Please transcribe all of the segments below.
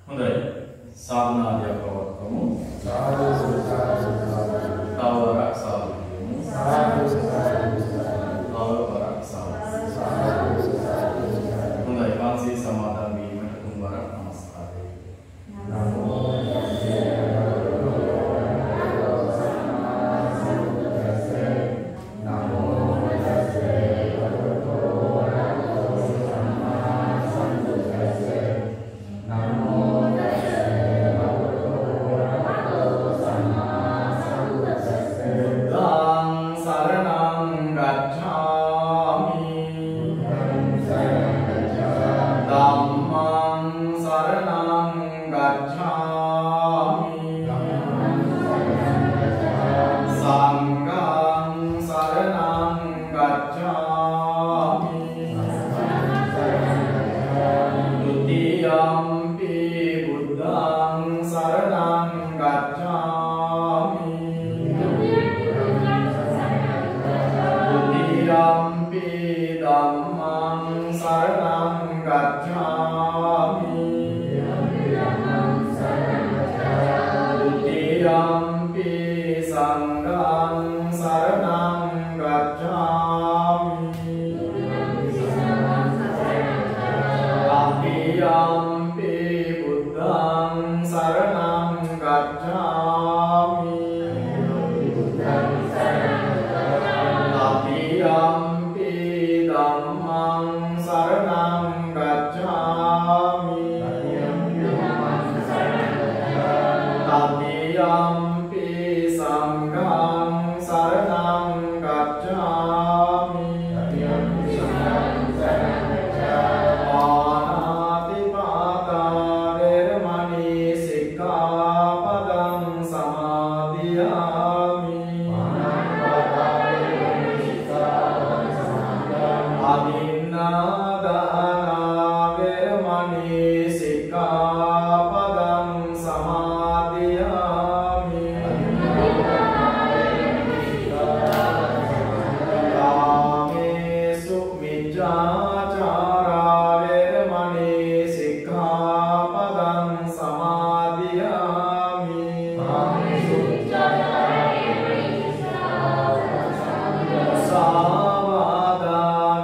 හොඳයි. සාධනාදියක් පවත්වමු. තවරක් සාදු කියමු. තවරක් සාදු. හොඳයි. පන්සිල් සමාදන් වීමට තුන්වරක් නමස්කාරය. නමෝ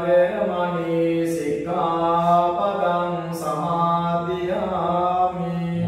Amen.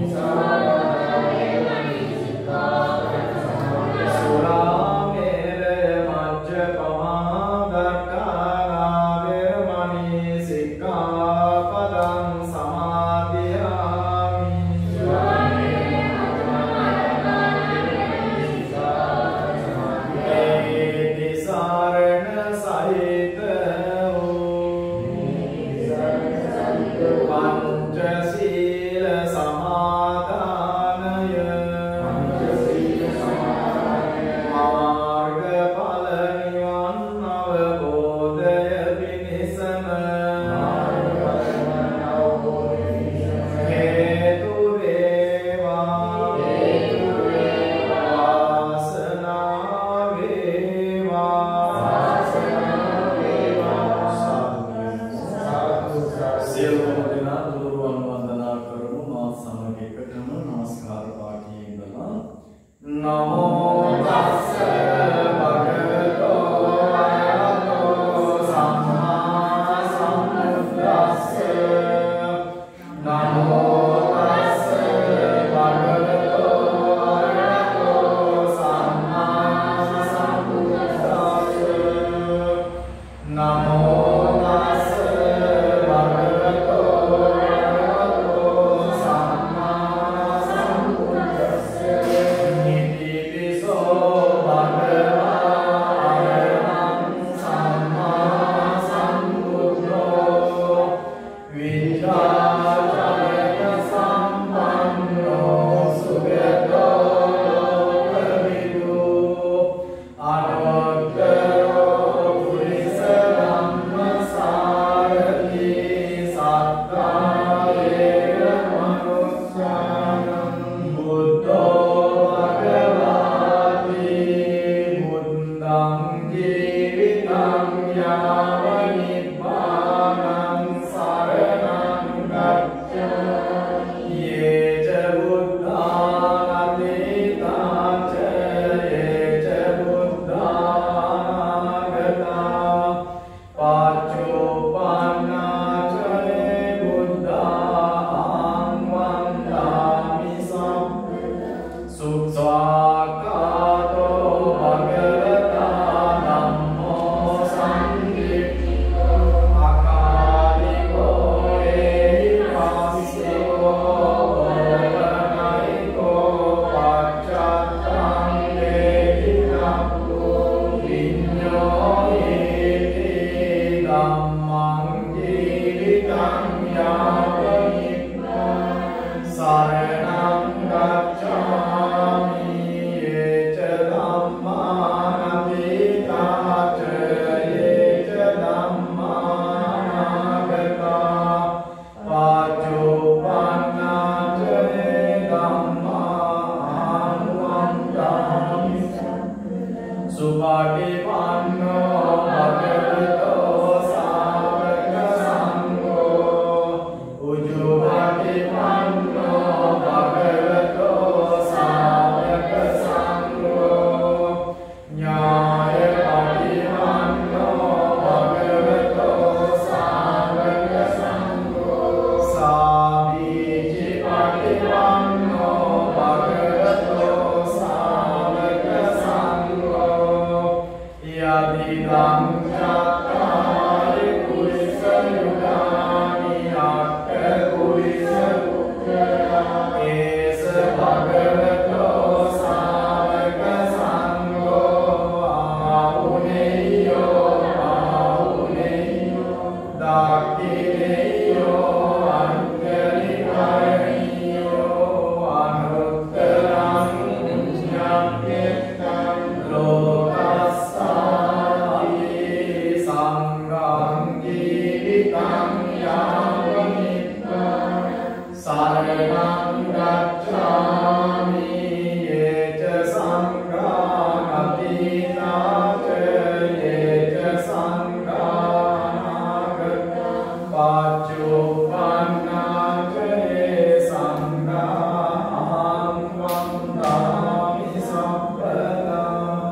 Saranam gacchami yeca sangha atita ca yeca sangha nagata paccupanna ca ye sangha aham vandami sabbata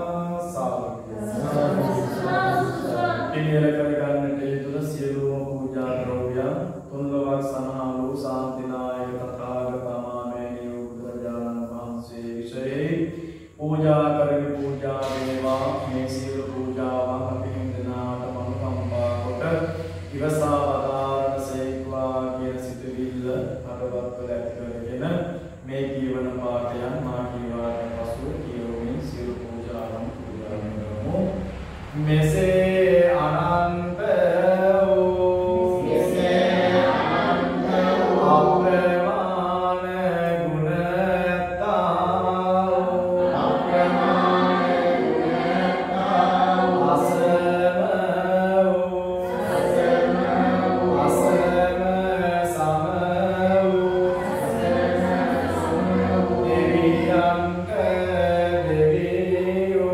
පිළියෙල කරගන්නට යුතු සියලුම පූජා ද්‍රව්‍ය තුන්ලොවක් සනහලු ශාන්තිනායක තථාගතමාමේනිය බුදුරජාණන් වහන්සේ විශේෂයි පූජා කරමි පූජා වේවා මේ සියලු පූජාවන් අපි හිඳනාට මනුකම්පා කොට ඉවසා වදාරන සේක්වා කියන සිතුවිල්ල අරවත් කළ ඇති කරගෙන මේ ජීවන පාඨයන් මා ජීවාට පසු කියවමින් සියලු පූජාවන් පූජා කරමු මෙසේ අනන්ත වූ අප්‍රමාණ ගුණතා අසම වූ අසම සම වූ දෙවියන්ට දෙවියෝ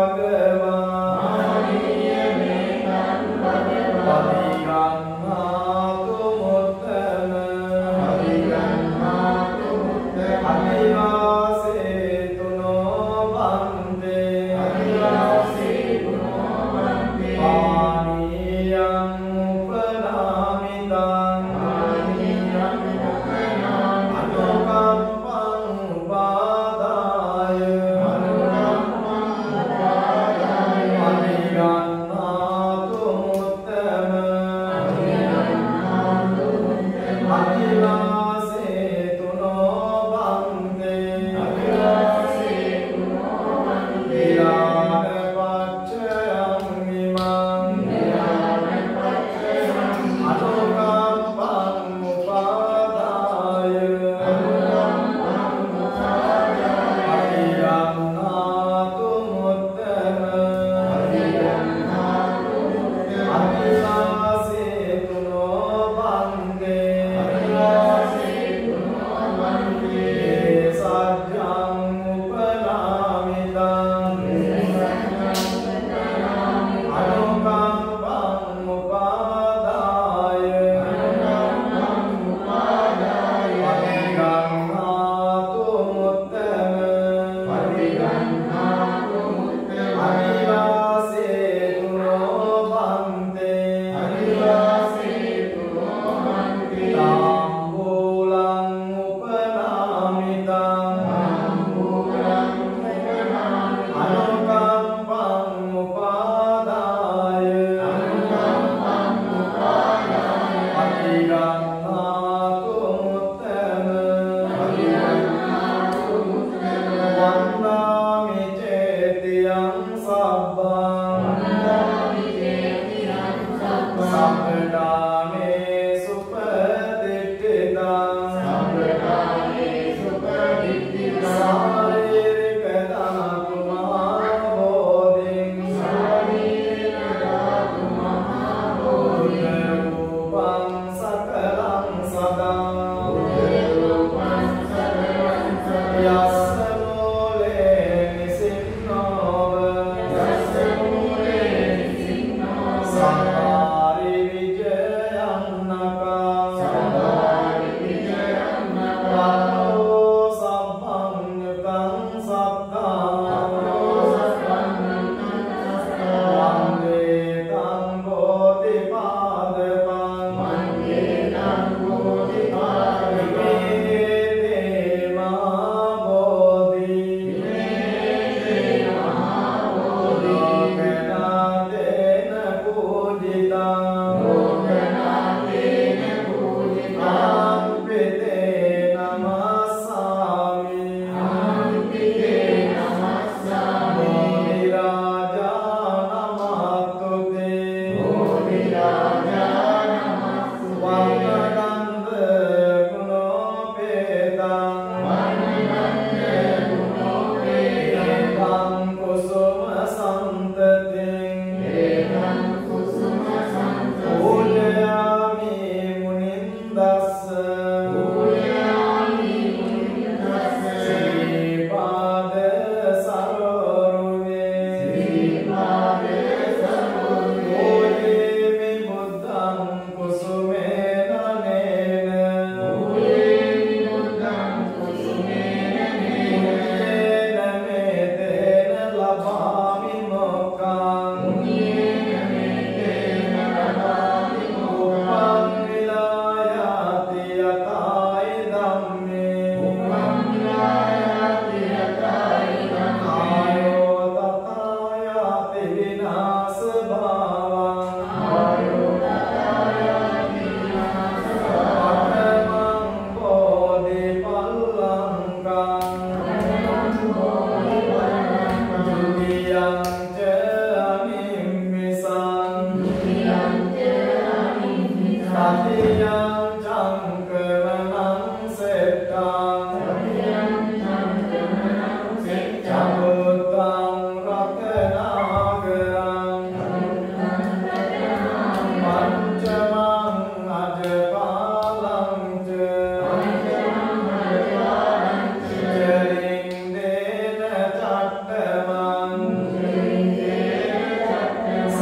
Yassamole nisinnowa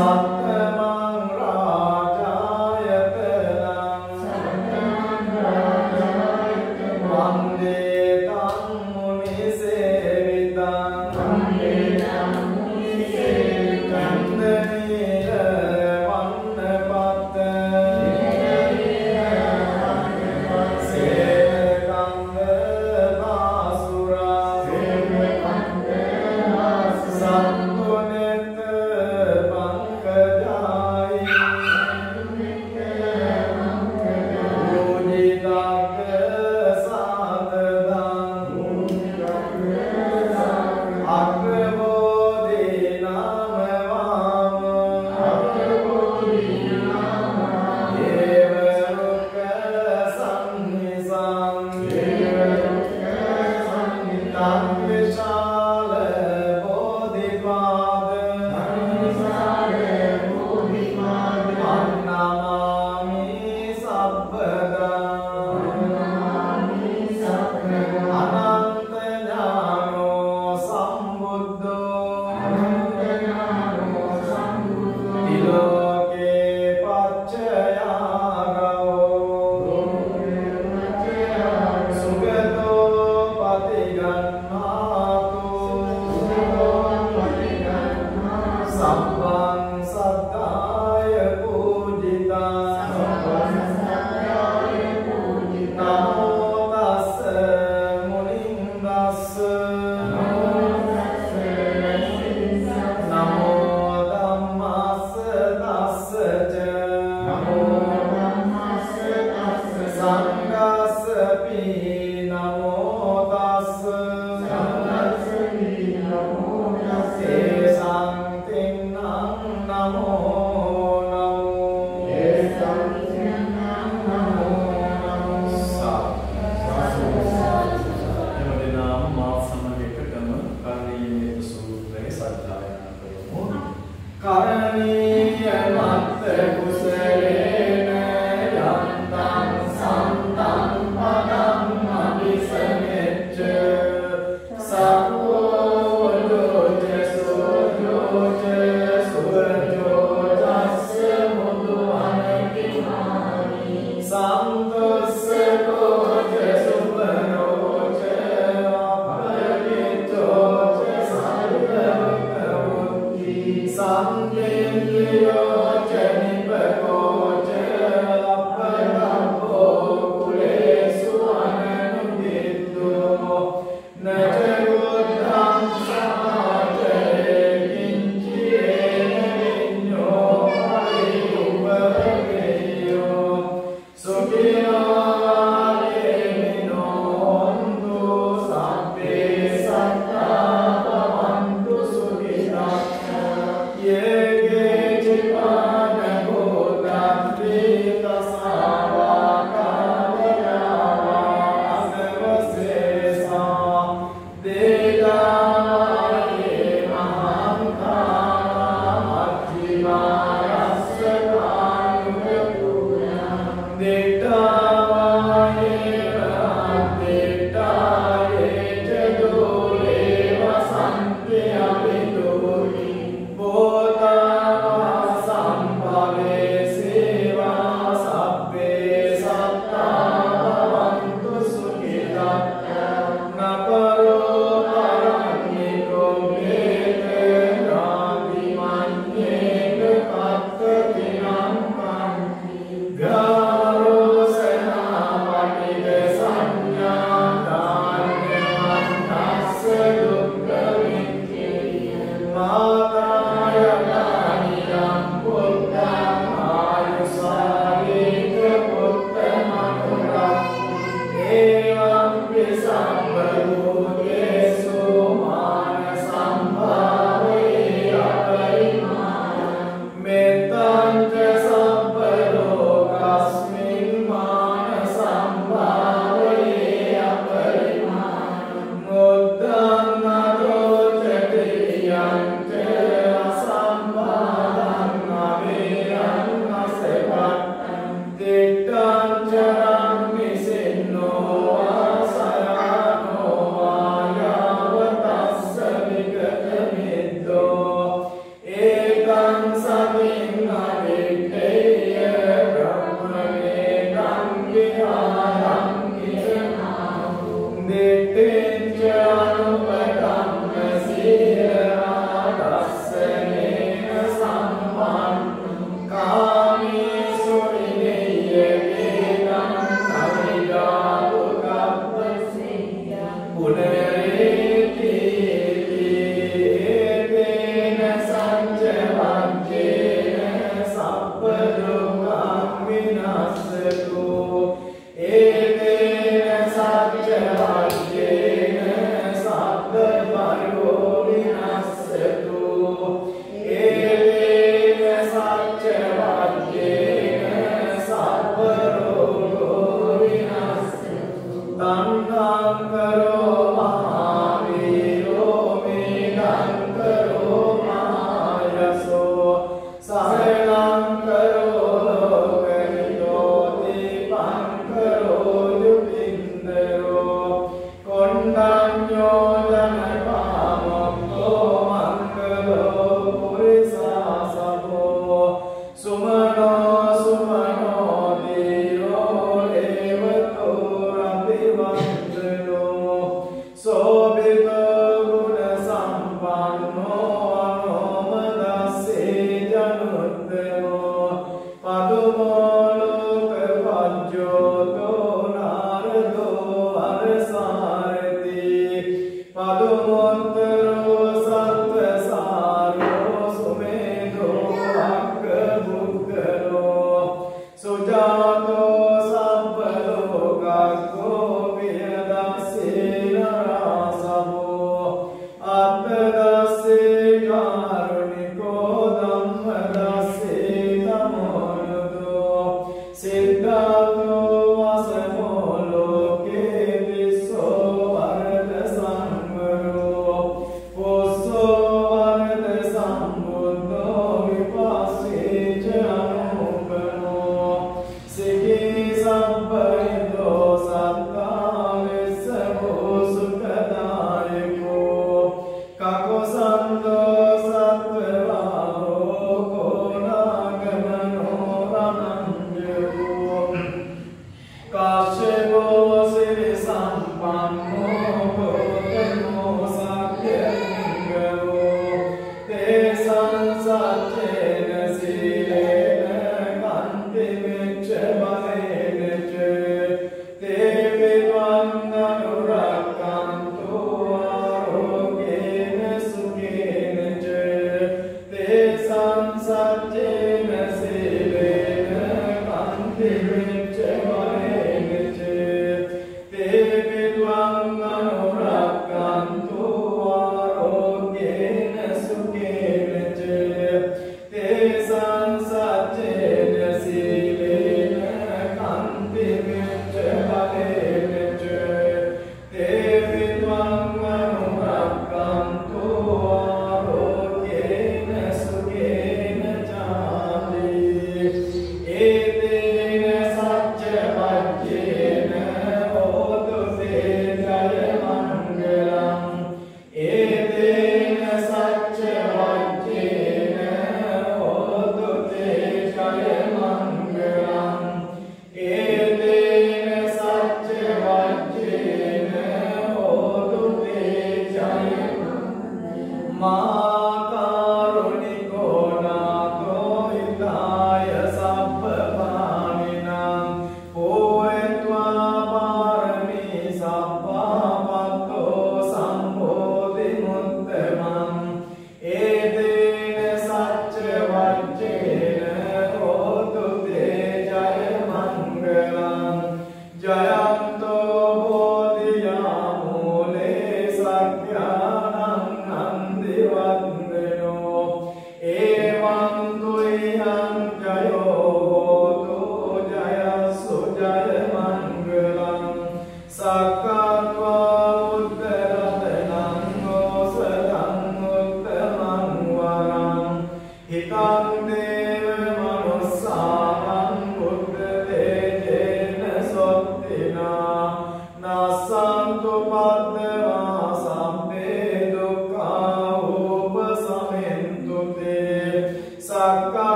Ye ge chi pa na go ta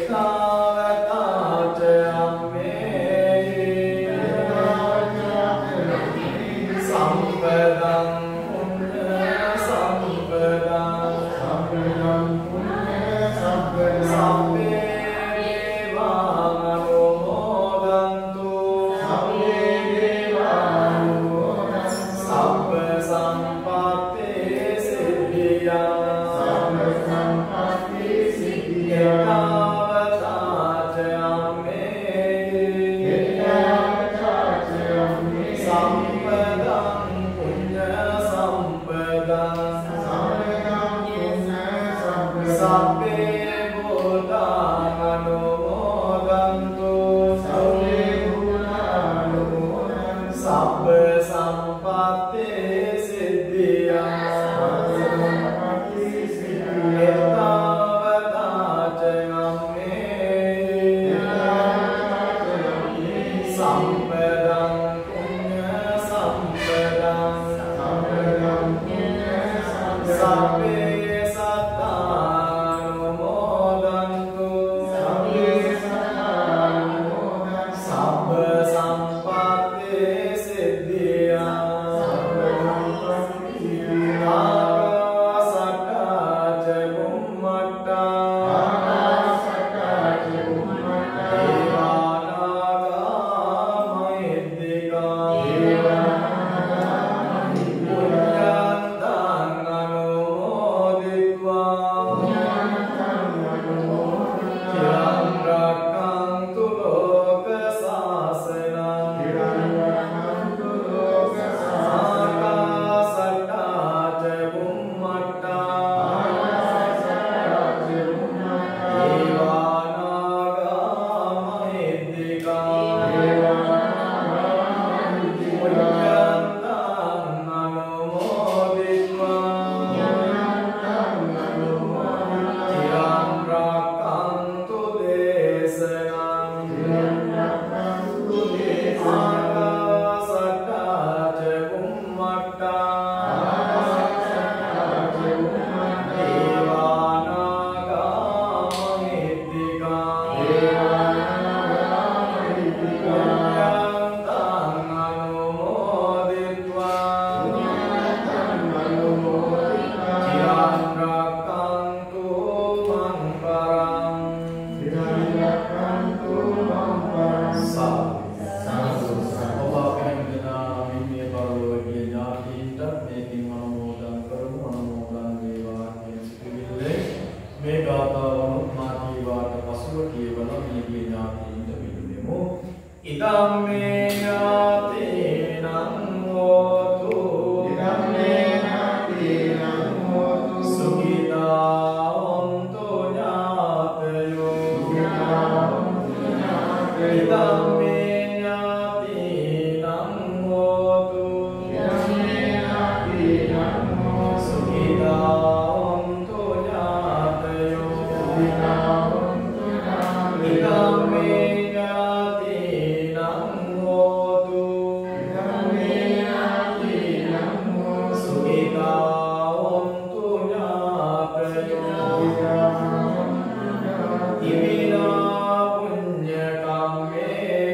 Imina punya kami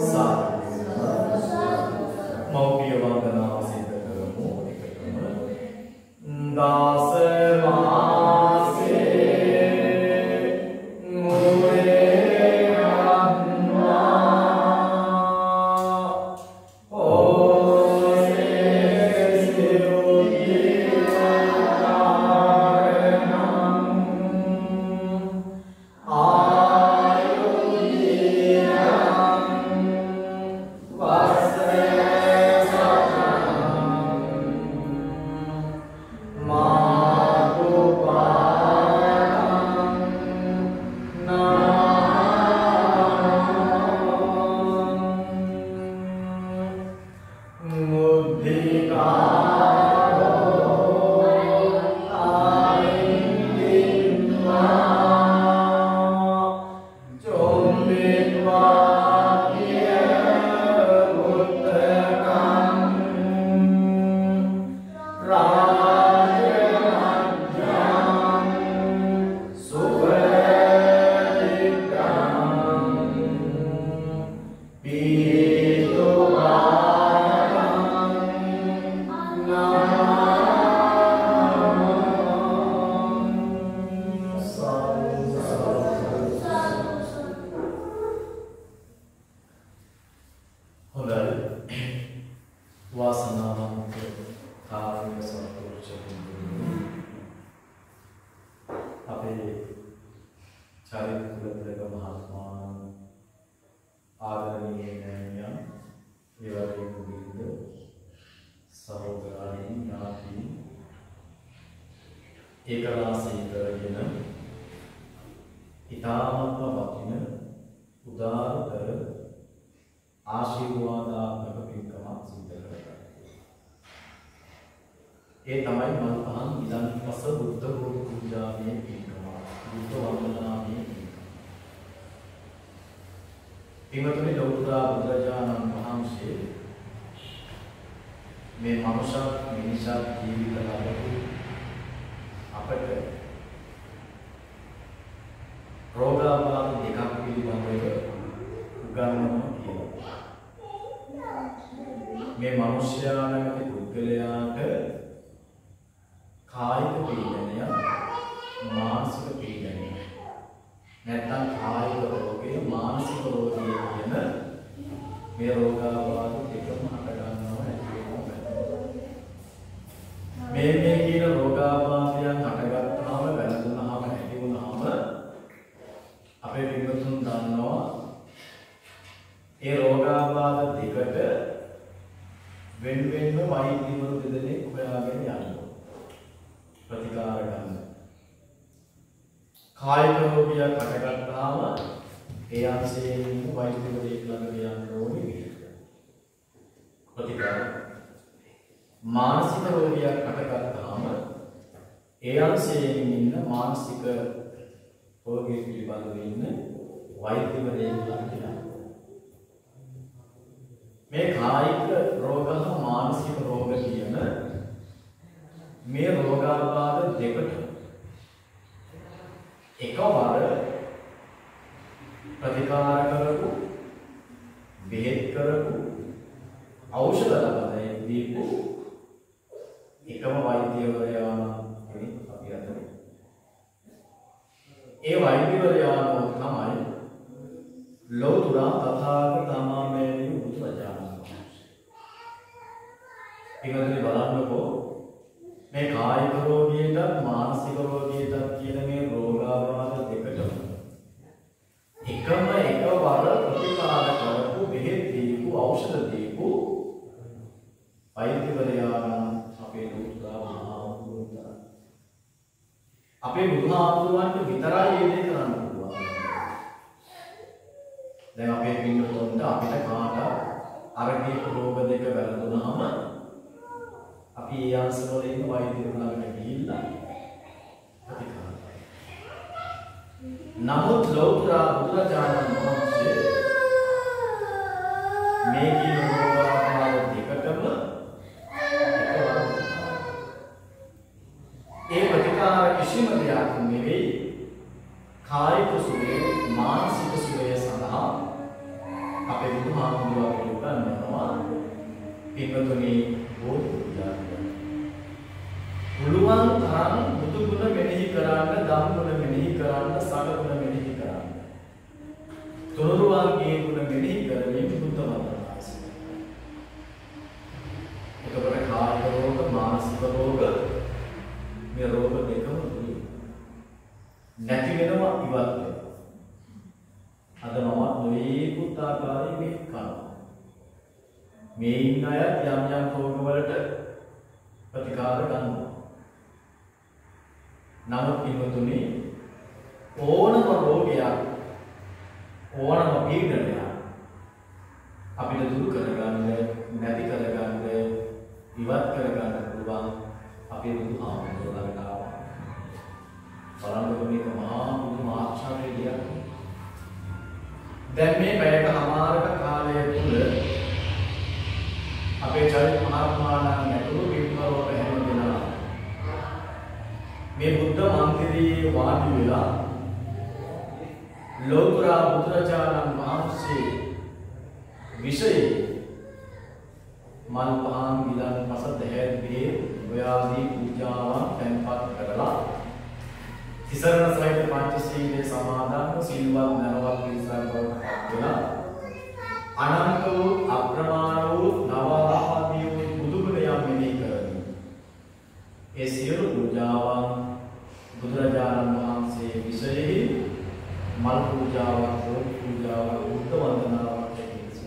මෞපිය වන්දනාව සිදු කරමු එකටම දාස කායික සුවය මානසික සුවය සඳහා අපේ බුදුහාමුදුරුවෝ හාමුදුරුවෝ උගන්වනවා පින්වතුනි බෝධි පූජා පුළුවන් තරම් බුදු ගුණ මෙනෙහි කරන්න, ධම් ගුණ මෙනෙහි කරන්න, සංඝ ගුණ මෙනෙහි කරන්න. තුනුරුවන්ගේ ගුණ මෙනෙහි කරමින් බුද්ධ වන්දනා සිදු. එතකොට කායික රෝග, මානසික රෝග මේ රෝග දෙකම දුරු නැති වෙනවා, ඉවත් වෙනවා. අද මම නොයෙකුත් ආකාරයෙන් මේක කරනවා. මේ ඉන්න අය යම් යම් රෝග වලට ප්‍රතිකාර ගන්නවා. නමුත් පින්වතුනි ඕනම රෝගයක්, ඕනම පීඩනයක් අපිට දුරු කරගන්න, නැති කරගන්න, ඉවත් කරගන්න පුළුවන් අපේ බුදුහාමුදුරුවෝ ළඟට ආවා. බලන්නකො මේක මහා පුදුම ආශ්චර්යයක්. දැන් මේ පැයක හමාරක කාලය තුල අපේ චරිත මහත්මාණන් ඇතුළු පින්වරෝට හැම දෙනා මේ බුද්ධ මන්දිරයේ වාඩි වෙලා ලෝතර බුදුරජාණන් වහන්සේ විශේෂ මල් පහන් විලන් පස දෙහැදී ඔයාදී පූජාවන් තැන්පත් කරලා තිසරණ සහිත පංචශීලයේ සමාදන්ව සිල්වත් නරවත් පිරිසක් බවට පත් වෙලා අනන්ත වූ අප්‍රමාණ වූ නවාදී වූ බුදුගුණයන් මෙහි කරමි. ඒ සියලු පූජාවන් බුදුරජාණන් වහන්සේ විශේෂ මල් පූජාවක්, රෝග පූජාවක්, බුද්ධ වන්දනාවක් කියන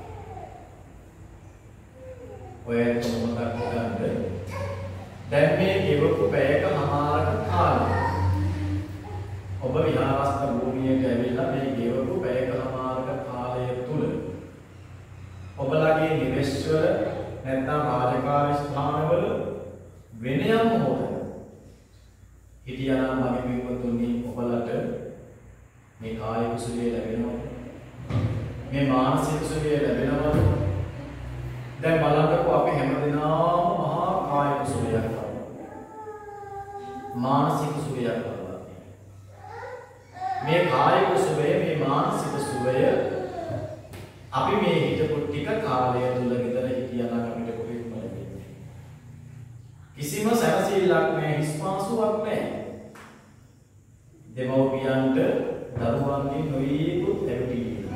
ඔය මොකක්ද ගන්න. දැන් මේ ගෙවපු පැයක හමාරක කාලය ඔබ විහාරස්ථ භූමියට ඇවිල්ලා මේ ගෙවපු පැයක හමාරක කාලය තුල ඔබලාගේ නිවෙස්වල නැත්නම් රාජකාරී ස්ථානවල වෙන යම් මොහොතක හිටියානම් මගේ පින්වතුනි ඔබලට මේ කායික සුවය ලැබෙනවා, මේ මානසික සුවය ලැබෙනවා. දැන් බලන්නකො අපි හැමදෙනාම මහා කායික සුවයක් ලබනවා, මානසික සුවයක් ලබනවා. මේ කායික සුවය, මේ මානසික සුවය අපි මේ හිතපු ටික කාලය තුල විතර හිටියානම් අපිට කොහෙත්ම ලැබෙන්නේ කිසිම සැනසෙල්ලක් නැහැ, හිස්පාසුවක් නැහැ. දෙමව්පියන්ට දරුවන්ගේ නොයෙකුත් ඇවිටිලි.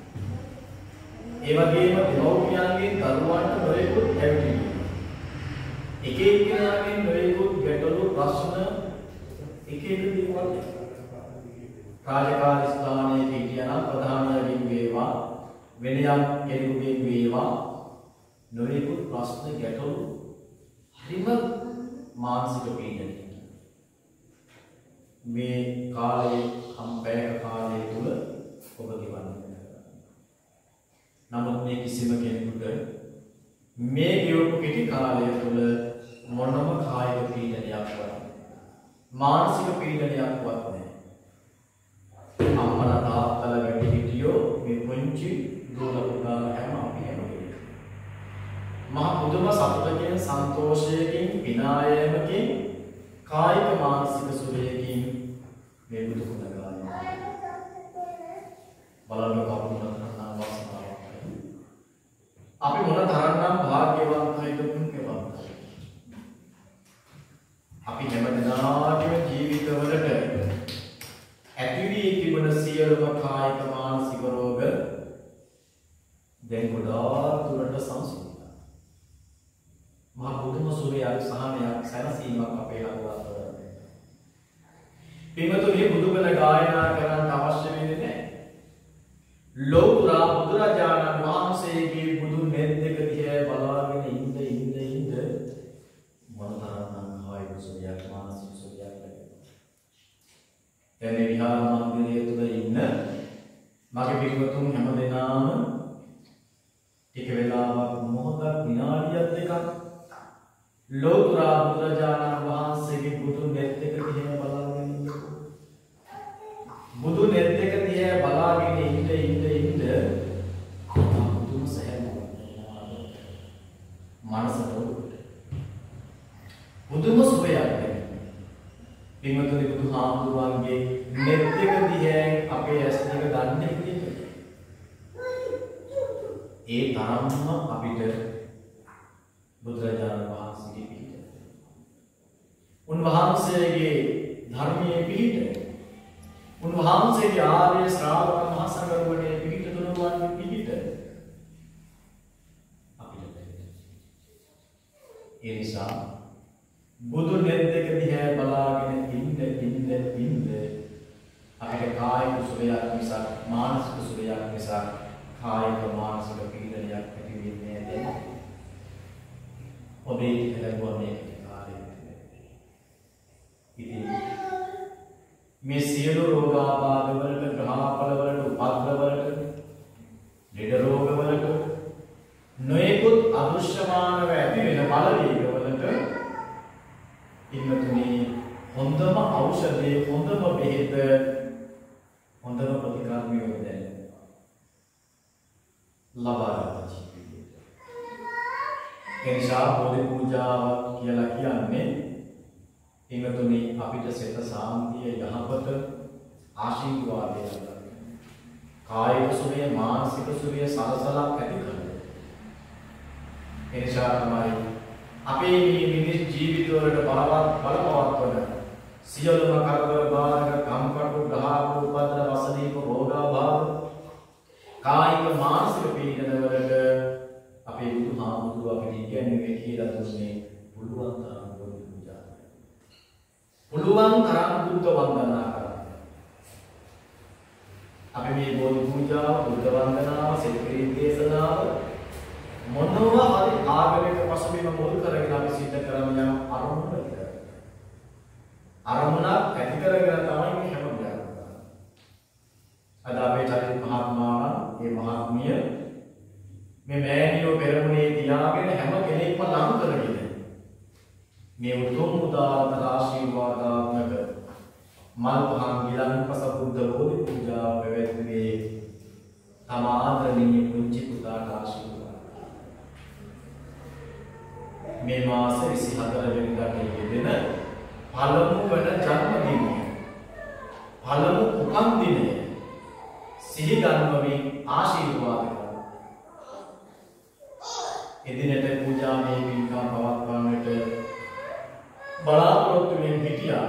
ඒ වගේම දෙමව්පියන්ගේ දරුවන්ට නොයෙකුත් ඇවිටිලි. එක එක්කෙනාගෙන් නොයෙකුත් ගැටලු, ප්‍රශ්න, එක එක දේවල්. රාජකාරී ස්ථානයේ හිටියනම් ප්‍රධානියකින් වේවා, වෙන යම් කෙනෙකුගෙන් වේවා නොයෙකුත් ප්‍රශ්න, ගැටලු, හරිම මානසික පීඩනයක්. මේ කාලේ අම්පෑක කාලය තුල ඔබ ගෙවන්නේ. නමුත් මේ කිසිම කෙනෙකුට මේ ගෙවපු කෙටි කාලය තුල මොනම කායික පීඩනයක්වත්, මානසික පීඩනයක්වත් නැහැ. අම්මලා තාත්තලා වැඩි හිටියෝ මේ පුංචි දුවලා පුතා හැම අපි හැමෝම මහ පුදුම සතුටකින්, සන්තෝෂයකින්, විනායමකින්, කායික මානසික සුවයකින් මේ බුදු ගුණ ගායනා බලන්න කවුරුත් වාසනාවක්. අපි මොන තරම්නම් වාග්යවන්තයිද, පුණ්‍යවන්තයිද. අපි හැමදෙනාගේම ජීවිතවලට ඇති වී තිබෙන සියලුම කායික මානසික රෝග දැන් ගොඩාක් දුරට සංසිඳිලා. මහ පුදුම සුවයක්, සහනයක්, සැනසීමක් අපේ ළඟ පින්වතුනි බුදුගුණ ගායනා කරන්න අවශ්‍ය වෙන්නේ නැහැ. ලෝතර බුදුරජාණන් වහන්සේගේ බුදු නෙත් දෙක දිහා බලාගෙන ඉඳ මොනතරම් කායික සුවයක්, මානසික සුවයක් ලැබෙනවා. දැන් මේ විහාර මන්දිරයේ තුල ඉන්න මගේ පින්වතුන් හැමදෙනාම ටික වෙලාවක්, මොහොතක්, විනාඩියක් දෙකක් ලෝතර බුදුරජාණන් වහන්සේගේ බුදු නෙත් දෙක දිහා බලාගෙන බුදු නෙත් දෙක දිහා බලාගෙන ඉන්න බුදුම සහැල්ලුවක් මනසට බුදුම සුවයක් දැනෙනවා. පින්වතුනි බුදුහාමුදුරන්ගේ නෙත් දෙක දිහා අපේ ඇස් දෙක ගන්න ඉන්නේ. ඒ තරම්ම අපිට බුදුරජාණන් වහන්සේගේ පිහිට. උන්වහන්සේගේ ධර්මයේ පිහිට. උන්වහන්සේගේ ආර්ය ශ්‍රාවක මහා සංඝරත්නයේ පිහිට තුනුවන්ගේ පිහිට. අපිට ඒ නිසා බුදු නෙත්ක දිහා බලාගෙන ඉන්න අපිට කායික සුවයක් නිසා මානසික සුවයක් නිසා කායික මානසික පීඩනයක් ඇති වෙන්නේ නැහැ. ඔබේ ලැබුවා මේ කාර්යය. ඉතින් මේ සියලු රෝගාබාධ වලට, ග්‍රහඵල වලට, උපද්‍රව වලට, ලෙඩ රෝග වලට, නොයෙකුත් අදෘශ්‍යමානව ඇති වෙන බලවේග වලට ඉන්නතුනේ හොඳම ඖෂධය, හොඳම බෙහෙත, හොඳම ප්‍රතිකාරය වෙන්නේ ලබා ගන්න. එනිසා බෝධි පූජාවක් කියලා කියන්නේ ඉන්නතුනේ අපිට සිත සාන්තිය, යහපත, ආශිර්වාදය ලබන්න. කායික සුවය, මානසික සුවය සලසලා ඇති කරගන්න. එනිසා තමයි අපේ මේ මිනිස් ජීවිතවලට බලපවත්වන සියලුම කරදර බාධක, කම්කටොළු, ග්‍රහපල, උපද්‍රව, වසනීප, රෝගාබාධ, කායික මානසික පීඩන වලට අපේ බුදුහාමුදුරුවෝ අපිට ඉගැන්වුවේ කියලා දුන්නේ පුළුවන් තරම් බුදු පූජා කරන්න. පුළුවන් තරම් බුද්ධ වන්දනා කරන්න. අපි මේ බුදු පූජාව, බුද්ධ වන්දනාව, සෙත්පිරිත් දේශනාව මොනවා හරි ආගමික පසුබිම මුල් කරගෙන අපි සිද්ධ කරන යම් අරමුණක් ඇති කරගෙන තමයි මේ හැම දෙයක්ම කරන්නේ. අද අපේ චරිත මහත්මයා, මේ මහත්මිය මේ මෑණියෝ පෙරමුණේ තියාගෙන හැම කෙනෙක්ම ලං කරගෙන මේ උතුම් උදාාර ආශිර්වාදාත්මක මල් පහන් ගිලන්පස බුද්ධ බෝධි පූජාව පැවැත්වුවේ තම ආදරණීය පුංචි පුතාට ආශිර්වාද. මේ මාස 24 වෙනිදාට යෙදෙන පළමු වන ජන්මදිනය, පළමු උපන් දිනය සිහි ගන්වමින් ආශිර්වාද කරනවා. එදිනට පූජාමය පින්කම් පවත්වන්නට බලාපොරොත්තු වෙමින් සිටියා.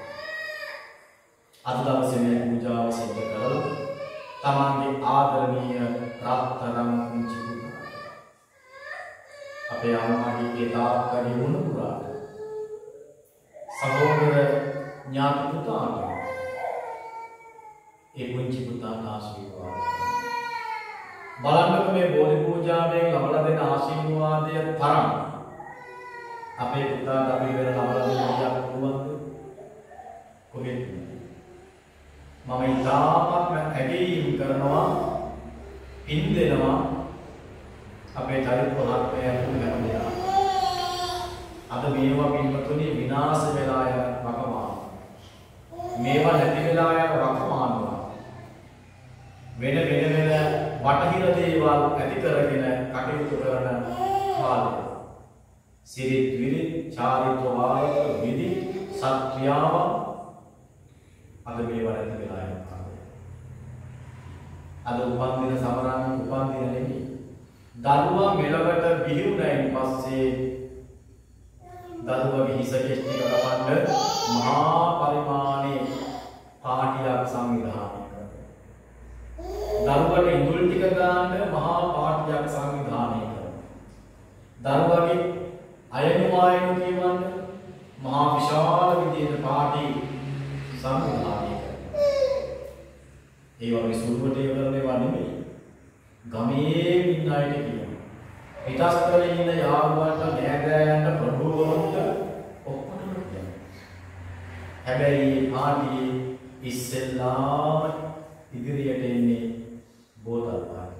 අද දවසේ මේ පූජාව සිදු කරලා තමන්ගේ ආදරණීය රත්තරන් පුංචි පුතා, අපේ අම්මාගේ ඒ තාත්තගේ වුණ පුරාට, සහෝදර ඥාති පුතාට ඒ පුංචි පුතාට ආශිර්වාද බලන්නක මේ බෝධි පූජාවෙන් ලබලා දෙන ආශිර්වාදය තරම් අපේ පුතාට අපි වෙන ලබලා දෙන්න පුළුවන්ද? කොහෙද? මම ඉතාමත්ම ඇගීම් කරනවා, පින් දෙනවා අපේ චරිත මහත්මයා හැමදේම. අද මේවා පින්වතුනි විනාශ වෙලා යන වකවාන. මේවා නැති වෙලා යන වකවානවා. වෙන බටහිර දේවල් ඇති කරගෙන කටයුතු කරන කාලය. සිරිත් විරිත්, චාරිත්‍ර වාරිත්‍ර, විදි, සත්‍යාව අද මේවා නැති වෙලා යන කාලය. අද උපන් දින සමරන උපන් දින නෙමෙයි. දරුවා මෙලවට බිහිවුණයින් පස්සේ දරුවගේ හිස කෙස්ටි කරපන්න මහා පරිමාණයේ පාටියක් සංවිධානය කරනවා. දරුවට ඉඳුල් ටික ගන්න මහා පාටියක් සංවිධානය කරනවා. දරුවගේ අයනු වායනු කියවන්න මහා විශාල විදිහට පාටි සංවිධානය කරනවා. ඒ වගේ සුළුවට ඒවා නෙමෙයි. ගමේ ඉන්න අයට කියනවා. පිටස්තරේ ඉන්න යාළුවන්ට, නෑදෑයන්ට, ප්‍රභූවරුන්ට ඔක්කොටම කියනවා. හැබැයි මේ පාටියේ ඉස්සෙල්ලාම ඉදිරියට එන්නේ බෝතල් පාටිය.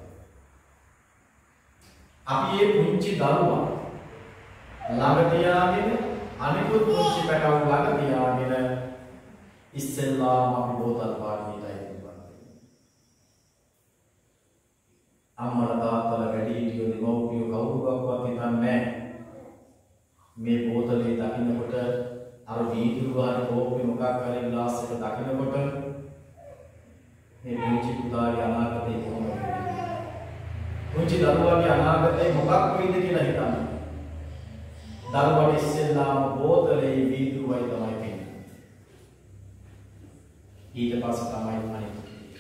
අපි මේ පුංචි දරුවා ළඟ තියාගෙන අනිකුත් පුංචි පැටවු ළඟ තියාගෙන ඉස්සෙල්ලාම අපි බෝතල් පාටියටයි අම්මලා තාත්තලා වැඩිහිටියෝ දෙමව්පියෝ කවුරුවක්වත් හිතන්නේ මේ බෝතලේ දකින්නකොට අර වීදුරු වහන කෝප්පේ මොකක් හරි ග්ලාස් එක දකින්නකොට මේ පුංචි පුතාගේ අනාගතේ කොහොමද? පුංචි දරුවාගේ අනාගතේ මොකක් වෙයිද කියලා හිතන්න. දරුවාට ඉස්සෙල්ලාම බෝතලේ වීදුරුවයි තමයි පෙන්නේ. ඊට පස්සේ තමයි අනිත්.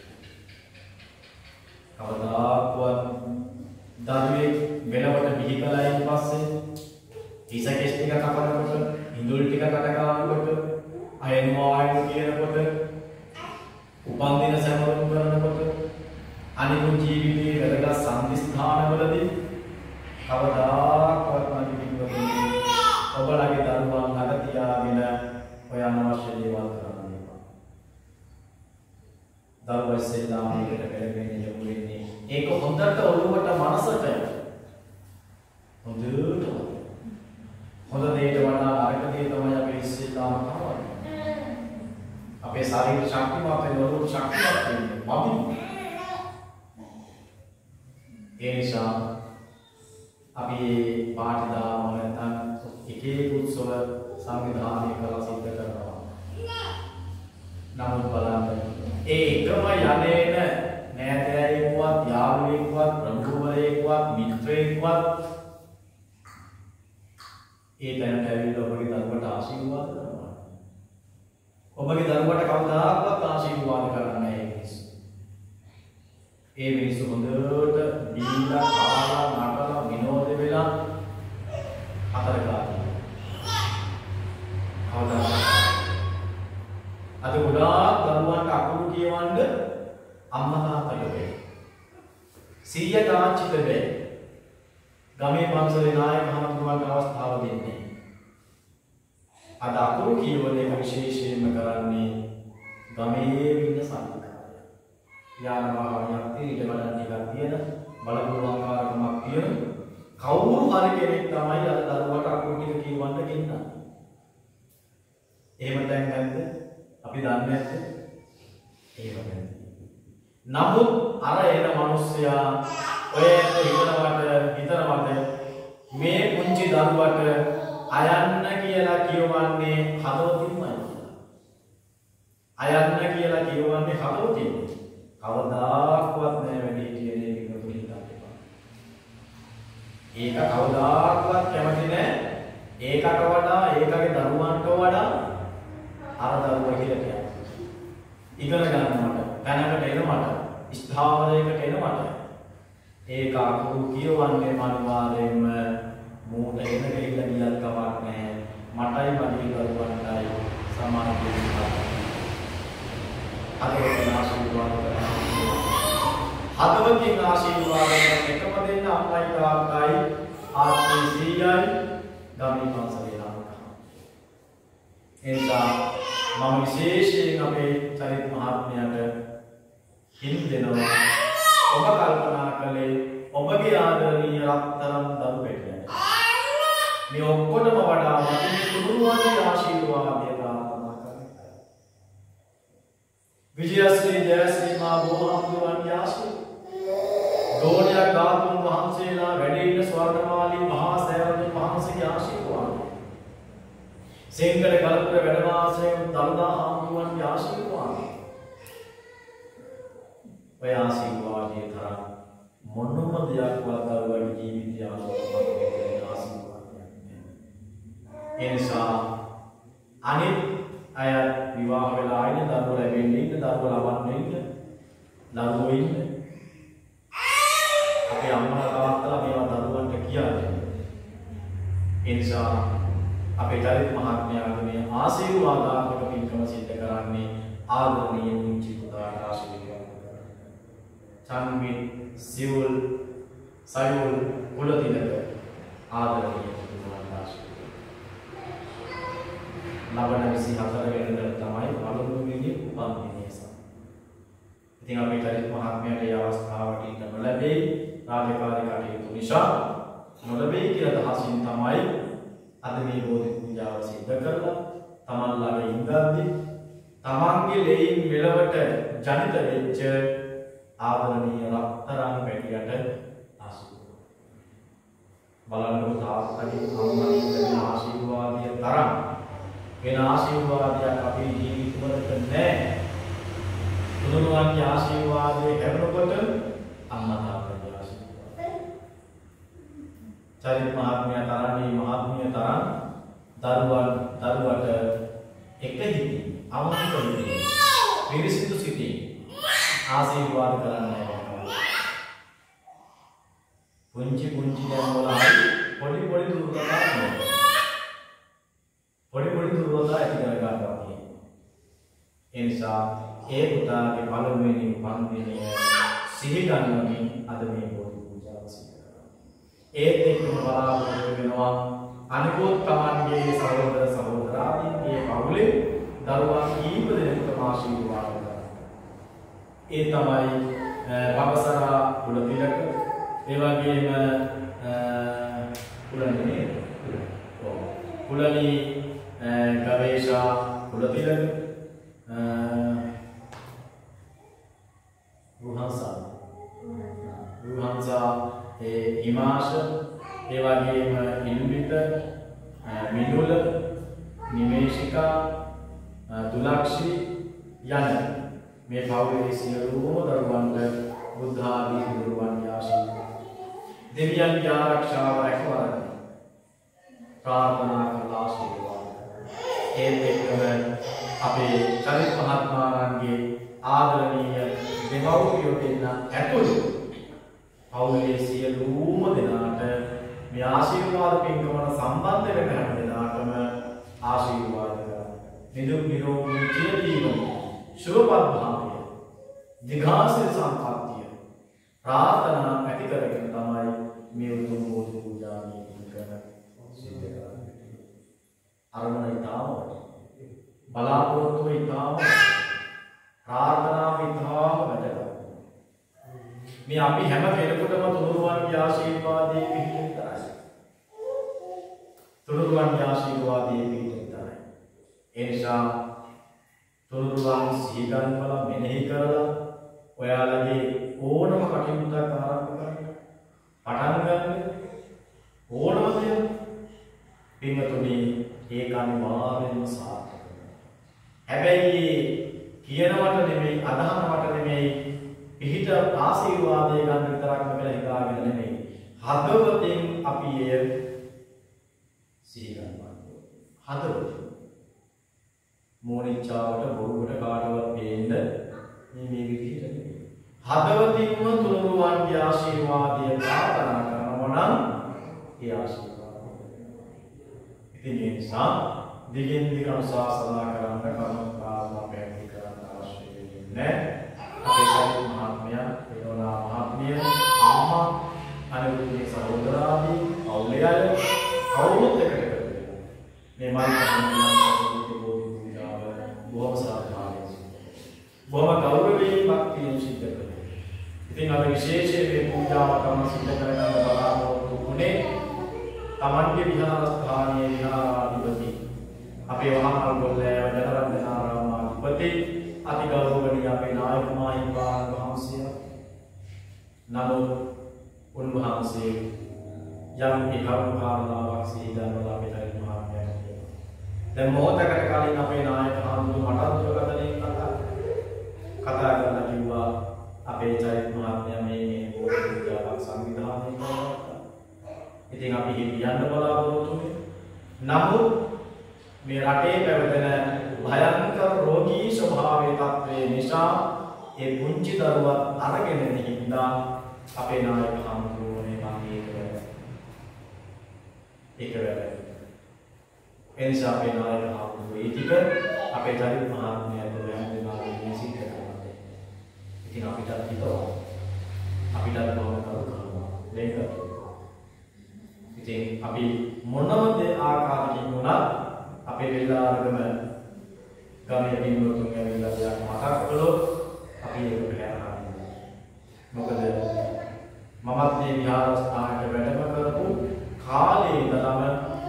කවදාකවත් දරුවේ වෙනවට බිහි කළායින් පස්සේ ඉසකෙස් ටික කපනකොට, ඉඳුල් ටික කට ගන්නකොට, අයනුවායු කියනකොට, උපන්දින සැමරුම් කරනකොට, අනිකුත් ජීවිතයේ වැදගත් සම්දිස්ථානවලදී කවදාකවත් මගේ පිටුවකින් ඔබලගේ දරුවන් ළඟ තියාගෙන ඔය අනවශ්‍ය දේවල් කරන්න එපා. දරුවා ඉස්සෙල්ලාම එකට පෙරගෙන යමු වෙන්නේ. ඒක හොඳට ඔළුවට මනසට හොඳ දෙයට වඩා අරක දේ තමයි අපි ඉස්සෙල්ලාම කරන්නේ. අපේ ශරීර ශක්තිමත් වෙන ඔළුවට ශක්තිමත් වෙන්නේ. ඒ නිසා අපි පාටි දාම නැත්නම් එක එක උත්සව සංවිධානය කරලා සිද්ධ කරනවා. නමුත් බලන්න ඒ එකම යන්නේන නෑදෑයෙක්වත් යාළුවෙක්වත් ප්‍රමුඛවරයෙක්වත් මිත්‍රයෙක්වත් ඒ තැනට ඇවිල්ලා ඔබගේ දරුවට ආශිර්වාද කරනවා. ඔබගේ දරුවට කවදාකවත් ආශිර්වාද කරන්නේ නැහැ ඒ මිනිස්සු. ඒ මිනිස්සු හොඳට දීලා කාලා නටලා විනෝද වෙලා අතර ගන්නවා. අද ගොඩාක් දරුවන්ට අකුරු කියවන්න අම්මා තාත්තට බැහැ. සීයා තාච්චිට බැහැ. ගමේ පන්සලේ නායක මහතුමාට අවස්ථාව දෙන්නේ. අද අකුරු කියවන එක විශේෂයෙන්ම කරන්නේ ගමේ ඉන්න සංඝකාරය. යාන වාහනයක් ඊට වඩා ටිකක් තියෙන බලපුරුවන්කාරකමක් තියෙන කවුරු හරි කෙනෙක් තමයි අද දරුවට අකුරු ටික කියවන්න ගෙන්නන්නේ. එහෙම දැන් නැද්ද? අපි දන්නේ නැද්ද? එහෙම නැද්ද? නමුත් අර එන මිනිස්සයා ඔය හිතනවට මේ පුංචි දරුවට අයන්න කියලා කියවන්නේ හදවතින්මයි. අයන්න කියලා කියවන්නේ හදවතින්. කවදාක්වත් නෑ වැඩි හිටියේ මේක හිතන්න එපා. ඒක කවදාක්වත් කැමති නෑ. ඒකට වඩා ඒකගේ දරුවන්ට වඩා අර දරුවා කියලා කියන්නේ. ඉගෙන ගන්නවට, පැනකට එනවට, ස්ථාවරයකට එනවට ඒක අකුරු කියවන්නේ අනිවාර්යයෙන්ම මූණ එන ගිහිල්ලා ගියත් කමක් නැහැ. මටයි මගේ දරුවන්ටයි සමාන දෙයක්. හදවතින් ආශිර්වාද කරනවා. හදවතින් ආශිර්වාද කරන එකම දෙන්න අම්මයි තාත්තයි ආත්මී සීයයි ගමේ පන්සලේ ළමයි. එනිසා මම විශේෂයෙන් අපේ චරිත මහත්මයාට හිමි දෙනවා. ඔබ කල්පනා කළේ ඔබගේ ආදරණීය රත්තරන් දරු පෙට්ටිය. මේ ඔක්කොටම වඩා මගේ කුරුණුවන්ගේ ආශිර්වාදය ප්‍රාර්ථනා කරනවා. විජයශ්‍රී ජයශ්‍රී මා බෝධිසත්වයන්ගේ ආශිර්වාද. ගෝණියක් ධාතුන් වහන්සේලා වැඩ ඉන්න ස්වර්ණමාලී මහා සෑවතුන් වහන්සේගේ ආශිර්වාද. සෙන්කඩ කලපුර වැඩ වාසය දළදා හාමුදුරුවන්ගේ ආශිර්වාද. ඔය ආශිර්වාදයේ තරම් මොනම දෙයක්වත් දරුවගේ ජීවිතය ආලෝකමත් වෙන ආශිර්වාදයක් නෑ. ඒ නිසා අනිත් අය විවාහ වෙලා ඉන්න දරුවෝ ලැබෙන්නේ ඉන්න දරුවෝ ලබන්න ඉන්න දරුවෝ ඉන්න අපේ අම්මලා තාත්තලා මේවා දරුවන්ට කියන්නේ. ඒ නිසා අපේ චරිත මහත්මයාගේ මේ ආශිර්වාදාත්මක පින්කම සිද්ධ කරන්නේ ආදරණීය පුංචි පුතාට ආශිර්වාද චන්මිත් සිවුල් සයුල් කුලතිලක ආදරණීය පුතාට ආශිර්වාද. ලබන 24 වෙනිදා තමයි පළමුවෙනි උපන්දිනය සම. ඉතින් අපේ චරිත මහත්මයාට ඒ අවස්ථාවට ඉන්න නොලැබෙයි. රාජකාරී කටයුතු නිසා නොලැබෙයි කියලා දහසින් තමයි අද මේ බෝධි පූජාව සිද්ධ කරලා තමන් ළඟ ඉඳද්දී තමන්ගේ ලෙයින් මෙලවට ජනිත වෙච්ච ආදරණීය රත්තරන් පැටියට ආශිර්වාද. බලන්නකො තාත්තගේ අම්මගේ දෙන ආශිර්වාදය තරම් වෙන ආශිර්වාදයක් අපේ ජීවිතවලට නැහැ. තුනුරුවන්ගේ ආශිර්වාදයේ ලැබෙනකොට අම්මා තාත්තගේ ආශිර්වාදය. චරිත මහත්මයා තරණී මහත්මිය තරම් දරුවට එක හිතින් අමතක හිතින් පිරිසිදු සිතින් ආශිර්වාද කරන්නයි. පුංචි දැන් වල පොඩි දුර්වලතා ඇති කර ගන්නවා කියන්නේ. ඒ නිසා ඒ පුතාගේ පළමුවෙනි උපන්දිනය සිහි ගන්නමින් අද මේ බෝධි පූජාව සිදු කරනවා. ඒත් එක්කම බලාපොරොත්තු වෙනවා අනිකුත් තමන්ගේ සහෝදර සහෝදරාදීන්ගේ පවුලේ දරුවා කීප දෙනෙකුට ආශිර්වාද කරනවා. ඒ තමයි පවසරා කුලතිලක, ඒ වගේම කුලණී ගවේෂා කුලතිලක, රුහන්සා හිමාශ, ඒ වගේම ඉන්විත, මිනුල, නිමේෂිකා, දුලක්ෂි යන මේ පවුලේ සියලුම දරුවන්ට බුද්ධ ආදී දරුවන්ගේ ආශිර්වාද දෙවියන්ගේ ආරක්ෂාව රැකවරණ ප්‍රාර්ථනා කරලා ආශිර්වාද. ඒත් එක්කම අපේ චරිත මහත්මයාණන්ගේ ආදරණීය දෙමව්පියෝ දෙන්න ඇතුළු පවුලේ සියලුම දෙනාට මේ ආශිර්වාද පින්කමට සම්බන්ධ වෙන හැම දෙනාටම ආශිර්වාද කරනවා. නිදුක් නිරෝගී චිරජීවනය, සුවපත් භාවය, දීර්ඝායු සම්පන්නිය ප්‍රාර්ථනා ඇති කරගෙන තමයි මේ උතුම් බෝධි පූජාවේ පින්කම සිද්ධ කරන්නේ. අරමුණ ඊටාම බලාපොරොත්තු ඊටාම ප්‍රාර්ථනා ඊටාම වැදගත්. මේ අපි හැම කෙනෙකුටම තුනුරුවන්ගේ ආශිර්වාදයේ පිහිටින් තරයි. තුනුරුවන්ගේ ආශිර්වාදයේ පිහිටින් තරයි. ඒ නිසා තුනුරුවන් සීගන්වල මෙනෙහි කරලා ඔයාලගේ ඕනම කටයුත්තක් ආරම්භ කරන්න පටන් ගන්න ඕනම දෙයක් පින්වතුනි ඒක අනිවාර්යෙන්ම සාර්ථක වෙනවා. හැබැයි කියනවට නෙමෙයි අදහනවට නෙමෙයි පිහිට ආශිර්වාදය ගන්න විතරක්ම කියලා හිතාගෙන නෙමෙයි හදවතින් අපි එය සිහි ගන්නවා. හදවතින් මෝනිච්චාවට බොරුවට කාටවත් පේන්න මේ විදිහට නෙමෙයි. හදවතින්ම තුනුරුවන්ගේ ආශිර්වාදය ප්‍රාර්ථනා කරනවා නම් ඒ ආශිර්වාදය. ඉතින් ඒ නිසා දිගින් දිගට අනුශාසනා කරන්න කරුණාකාරව පැහැදිලි කරන්න අවශ්‍ය වෙන්නේ අපේ ශාස්ත්‍රීය මහත්මයා, වේදනා මහත්මිය, අම්මා, අනිත් සහෝදරාදී, අවුලේ අය කවුරුත් එකට මේ බොහොම සාර්ථකව බොහොම ගෞරවයෙන් භක්තියෙන් සිද්ධ කරනවා. ඉතින් අපි විශේෂයෙන් මේ පූජාව කරන සිද්ධ කරන බලාපොරොත්තු වුණේ තමන්ගේ විහාරස්ථානයේ විහාරාධිපති අපේ වහමල් ගොල්ලෑව ජනරත්නාරාම අධිපති අති ගෞරවනීය අපේ නායක මහින්දාන වහන්සේ. නමුත් උන්වහන්සේ යම් ඒකාකාරතාවක් සිහි ගන්නවා අපේ චරිත මහත්මයාට. දැන් මොහොතකට කලින් අපේ නායක හඳුනන මටත් දුරකථනයෙන් කතා කරලා කිව්වා අපේ චරිත මහත්මයා මේ බෝධි පූජාවක් සංවිධානය කරනවා. ඉතින් අපි කියන්න බලාපොරොත්තු වෙන්නේ. නමුත් මේ රටේ පැවතෙන භයංකර රෝගී ස්වභාවයේ තත්ත්වය නිසා ඒ පුංචි දරුවා අරගෙන ඉන්න හින්දා අපේ නායක හඳුනන්නේ ඒක වැරදි. එනිසා අපේ නායක හඳුනන්නේ ඒ ටික අපේ චරිත මහත්මයාට වැඳ දෙනවා සිද්ධ කරනවා. ඉතින් අපිට හිතනවා අපිට බොහොම කරුණාවක් දෙන්න. ඉතින් අපි මොනම ආකාරයකින් වුණත් අපේ වෙලාවකම ගමේ පින්වතුන් ඇවිල්ලා දෙයක් මතක් කළොත් අපි ඒකට හැරෙනවා. මොකද මමත් මේ විහාරස්ථානයට වැඩම කරපු කාලේ ඉඳලම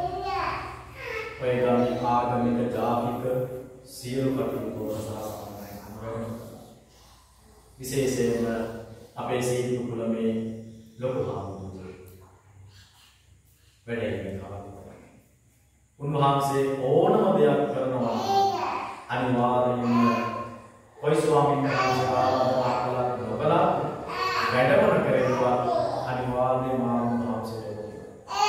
ඔය ගමේ ආගමික ජාතික සියලු කටයුතු සාකච්ඡා කරනවා. විශේෂයෙන්ම අපේ සීතු කුලමේ ලොකු හාමුදුරුවෝ වැඩේ උන්වහන්සේ ඕනම දෙයක් කරනවා අනිවාර්යයෙන්ම කොයි ස්වාමීන් වහන්සේ ආරාධනා කළත් නොකළත් වැඩවල කරේවා අනිවාර්යයෙන්ම උන්වහන්සේට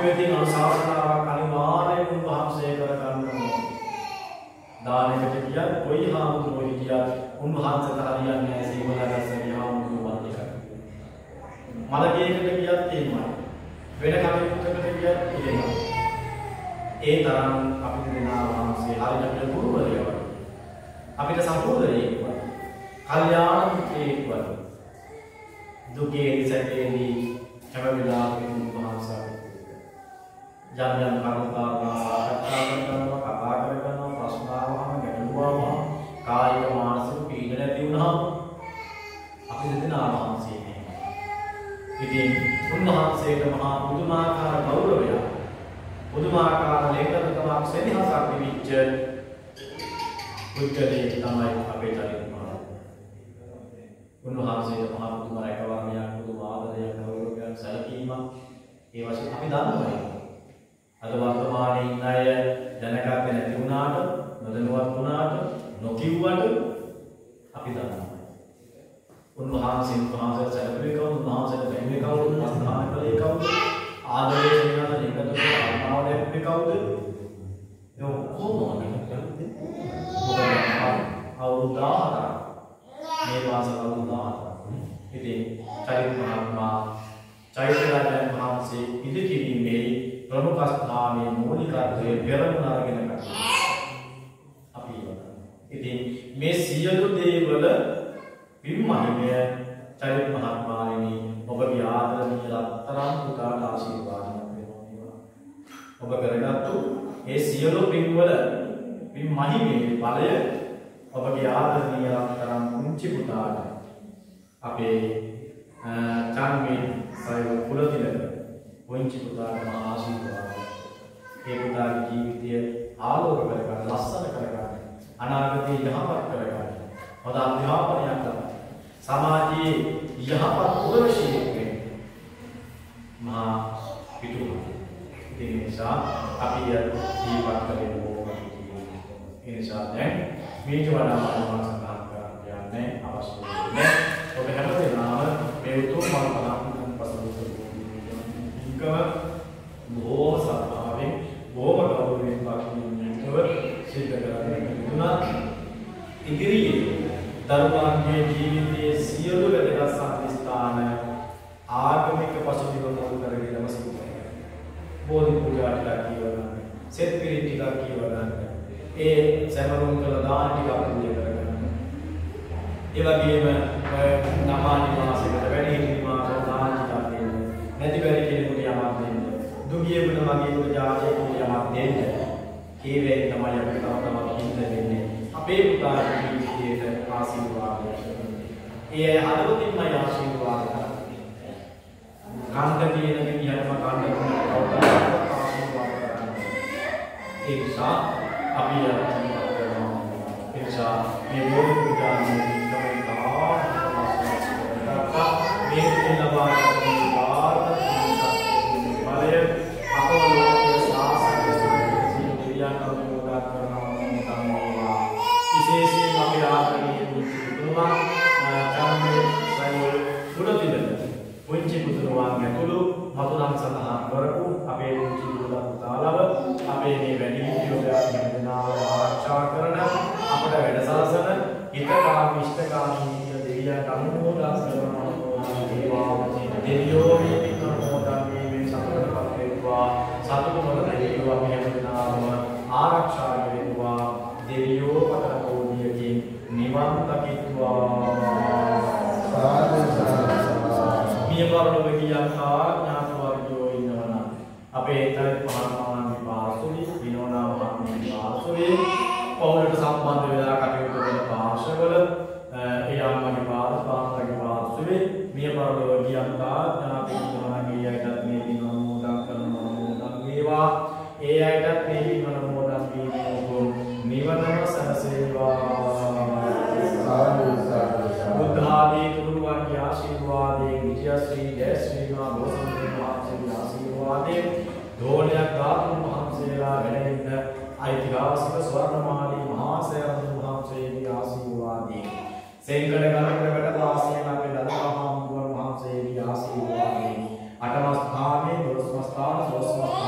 විසින් අනුශාසනාවක් අනිවාර්යයෙන් උන්වහන්සේ කර ගන්නවා. දානෙකට ගියත් කොයි හාමුදුරුවෝ හිටියත් උන්වහන්සේට හරියන්නේ නැහැ සීවලගස්සගේ හාමුදුරුවෝ වන්දි කරන්නේ. මලකේකට ගියත් එහෙමයි. වෙන කටයුත්තකට ගියත් එහෙමයි. ඒ තරම් අපිට දෙනා වහන්සේ හරියට ගුරුවරයෙක් වගේ. අපිට සහෝදරයෙක් වගේ. කල්යාණ මිත්‍රයෙක් වගේ. දුකේ සැපේදී හැම වෙලාවෙම උන්වහන්සේ යම් යම් කරුණාකාරී සාකච්ඡා කරනවා, කතා කරනවා, ප්‍රශ්න අහනවා, ගැටලුවා කායික මානසික පීඩන ඇති වුණාම අපිට දෙන ආවහන්සේ නේ. ඉතින් උන්වහන්සේට මහා පුදුමාකාර ගෞරවයක්, පුදුමාකාර ලේඛනකමක් සෙනෙහසක් තිබිච්ච උත්තරේ තමයි අපේ චරිත මහා. උන්වහන්සේට මහා පුදුම රැකවරණයක්, පුදුම ආදරයක්, ගෞරවයක්, සැලකීමක් ඒ වශයෙන් අපි දන්නවා. අද වර්තමානයේ ඉන්න අය දැනගත්තේ නැති වුණාට, නොදැනුවත් වුණාට, නොකියුවට අපි දන්නවා. උන්වහන්සේ සැලකුවේ කවුද? උන්වහන්සේට බැන්නේ කවුද? අස්ථාන කළේ කවුද? ආදරය කරන දෙකට ආත්මාව ලැබෙන්නේ කවුද? ඒ ඔක්කොම අවුරුදු 1000 මේ වාසල අවුරුදු 1000. ඉතින් චෛත්‍ය මහත්මයා චෛත්‍යරාජයන් වහන්සේ ඉදිකිරීමේ ප්‍රමුඛ ස්ථානයේ මූලිකත්වයේ පෙරමුණ අරගෙන අපි ඉතින් මේ සියලු දේවල විමහිමය චෛත්‍ය මහත්මයාණෙනි ඔබගේ ආදරණීය රත්තරන් පුතාට ආශිර්වාදයක් වෙනවා. ඔබ කරගත්තු ඒ සියලු පින්වල විමහිමේ බලය ඔබගේ ආදරණීය රත්තරන් කුංචි පුතාට අපේ චන්මේ සයව කුලතිලක පුංචි පුතාට මහා ආශිර්වාදයක්. ඒ පුතාගේ ජීවිතය ආලෝක කරගන්න, ලස්සන කරගන්න, අනාගතේ යහපත් කරගන්න, හොඳ අධ්‍යාපනයක් ලබන්න, සමාජයේ යහපත් පුරවැසියෙක් වෙන්න මහා පිටුමයි. ඒ නිසා අපි ජීවත් කරගෙන ඕනේ. ඒ නිසා දැන් මේක වඩා සඳහන් කරන්නේ අවශ්‍ය නැහැ. ඔබ හැමදේම මේ උතුම් මල් පහන් පසුබිම බොහෝ සත්‍යාවෙන් බොහෝ ගෞරවයෙන් වාක්‍යයෙන්ව සිද්ධ කරගෙන යුතුනා. ඉදිරියේ දරුවාගේ ජීවිතයේ සියලු වැදගත් සම්පස්ථාන ආගමික පසුබිම මුල් කරගෙනම සිදු කරනවා. බෝධි පූජා ටිකක් කියවගන්න, සෙත් පිරිත් ටිකක් කියවගන්න, ඒ සමරුම් කළ දාන ටිකක් පූජා කරගන්න. ඒ වගේම නමානි මාසෙකට වැඩි හිටිමාසෝ දාන ටිකක් දෙන්න. නැති බැරි කෙනෙකුට යමක් දෙන්න. දුගියෙකුට මගේකුට ජාතියෙකුට යමක් දෙන්න. ඒ වෙලේ තමයි අපිට තම හිත දෙන්නේ. අපේ පුතාගේ ජීවිතයට ආශිර්වාදයක්. ඒ හදවතින්ම ආශිර්වාද කරන්නේ. කන්ද තියෙන විදිහටම කන්ද ආශිර්වාද කරන්නේ. ඒ නිසා අපි ඒ නිසා මේ බෝධි පූජාවේ තමයි මේ ලබා අටම ස්ථානයේ 12ම ස්ථාන 12ම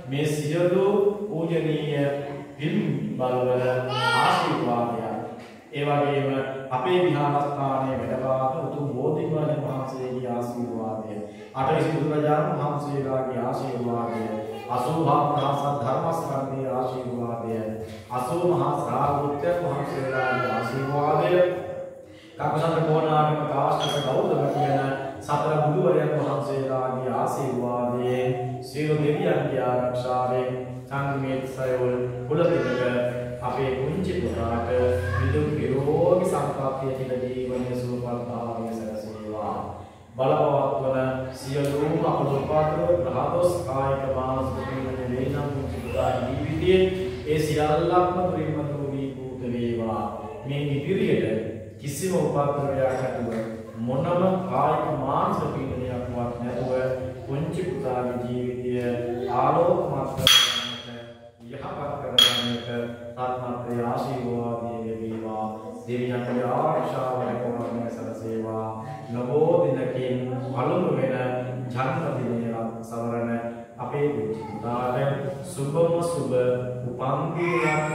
මේ සියලු පූජනීය පින් බලවල ආශිර්වාදය ඒ වගේම අපේ විහාරස්ථානයේ වැඩ උතුම් බෝධිවර්ණ වහන්සේගේ ආශිර්වාදය අටවිසි බුදුරජාණන් වහන්සේලාගේ ආශිර්වාදය 80 මහා ධර්මස්කන්ධයේ ආශිර්වාදය 80 මහා ශ්‍රාවකයන් වහන්සේලාගේ ආශිර්වාදය කපසන්ත කොණාගම කාශ්‍යප ගෞතම කියන සතර බුදුවරයන් වහන්සේලාගේ ආශිර්වාදයෙන් සියලු දෙවියන්ගේ ආරක්ෂාවෙන් සංගමේත් සයවල් කුලදෙක අපේ කුංචි පුතාට විදුක් විරෝගී සම්ප්‍රාප්තිය තිබ ජීවනයේ සුවපත් භාවය සැලසේවා බලපවත්වන සියලුම අපලෝපාතව ග්‍රහදොස් කායික මානසික වේදනා කුංචි පුතා ජීවිතයේ ඒ සියල්ලක්ම දුරින්ම දුරී භූත වේවා මේ ඉදිරියට කිසිම උපද්‍රවයක් නැතුව මොනම කායික මානසික පීඩනයක්වත් නැතුව කුංචි පුතාගේ ජීවිතය ආලෝකමත් කරගන්නට යහපත් කරගන්නට රත්නත්‍රය ආශිර්වාදයේ ලැබේවා දෙවියන්ගේ ආරක්ෂාව ලැබවන්නේ සලසේවා නවෝ දිනකින් පළමු වෙන ජන්මදිනය සවරන අපේ කුංචි පුතාට සුබම සුබ උපන් දිනයක්